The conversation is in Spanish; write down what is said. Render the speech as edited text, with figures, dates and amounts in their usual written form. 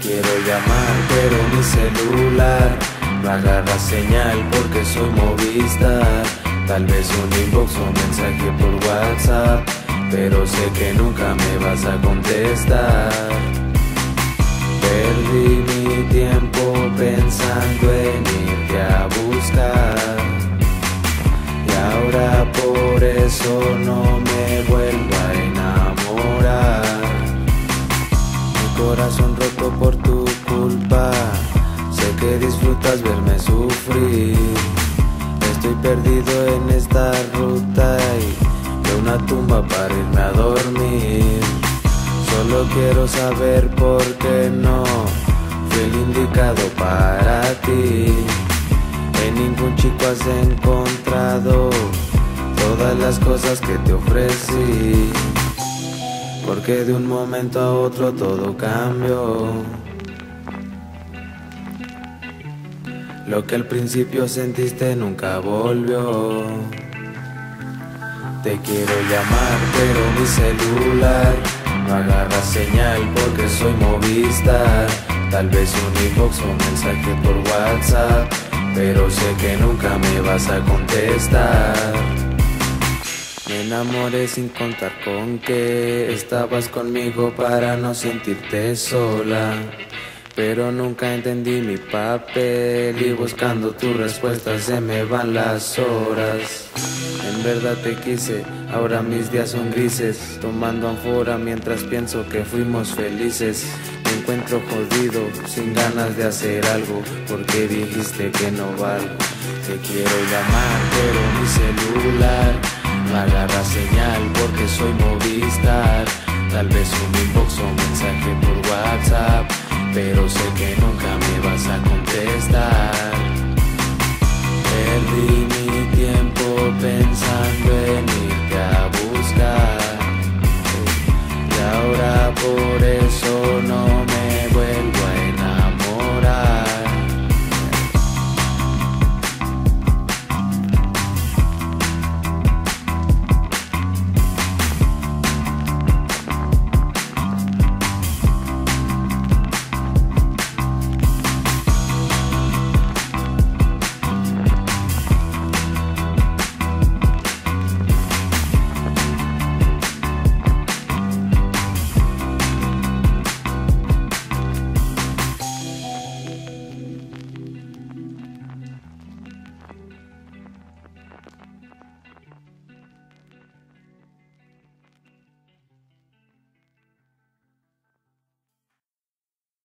quiero llamar pero mi celular no agarra señal porque soy Movistar. Tal vez un inbox o mensaje por WhatsApp, pero sé que nunca me vas a contestar. Perdí mi tiempo pensando en irte a buscar, y ahora por eso no me vuelvo a enamorar. Mi corazón roto por tu culpa, sé que disfrutas verme sufrir. Estoy perdido en esta ruta y de una tumba para irme a dormir. Solo quiero saber por qué no fui el indicado para ti. En ningún chico has encontrado todas las cosas que te ofrecí, porque de un momento a otro todo cambió. Lo que al principio sentiste nunca volvió. Te quiero llamar pero mi celular no agarra señal porque soy Movistar. Tal vez un inbox o mensaje por WhatsApp, pero sé que nunca me vas a contestar. Me enamoré sin contar con que estabas conmigo para no sentirte sola, pero nunca entendí mi papel y buscando tus respuestas se me van las horas. En verdad te quise, ahora mis días son grises, tomando anfora mientras pienso que fuimos felices. Me encuentro jodido, sin ganas de hacer algo, porque dijiste que no valgo. Te quiero llamar pero mi celular no agarra señal porque soy Movistar. Tal vez un inbox o mensaje por WhatsApp, pero sé que nunca me